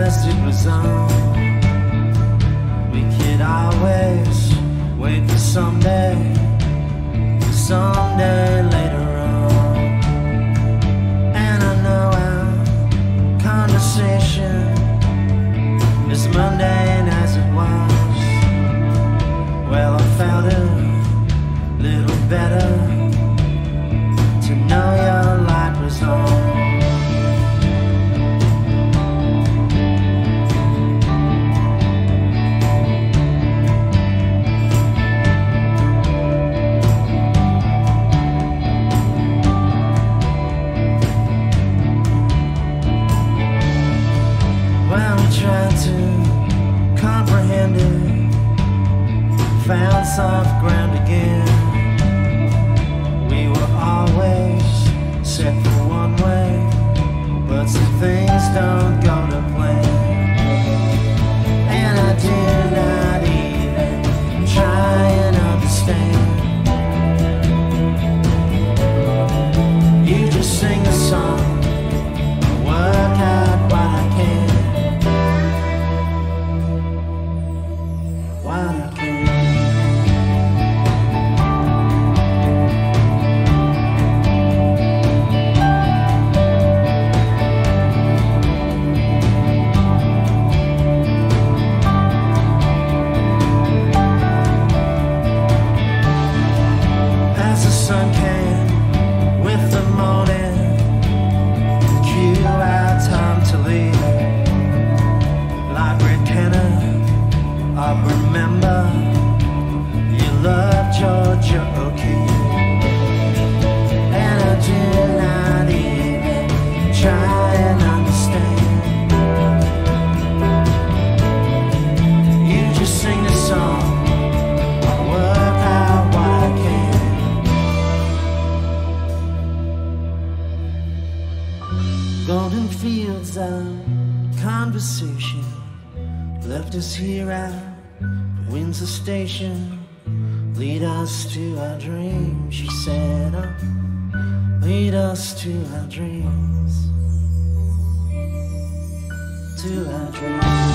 realized it was on. We could always wait for someday later on. And I know our conversation is mundane as it was. Well, I felt a little better to know your light was on. Tried to comprehend it, found soft ground again. We were always set for one way, but some things don't go to plan. And I did not even try and understand. You just sing the song, work out what I can. Here at Windsor Station, lead us to our dreams, she said, oh, lead us to our dreams, to our dreams.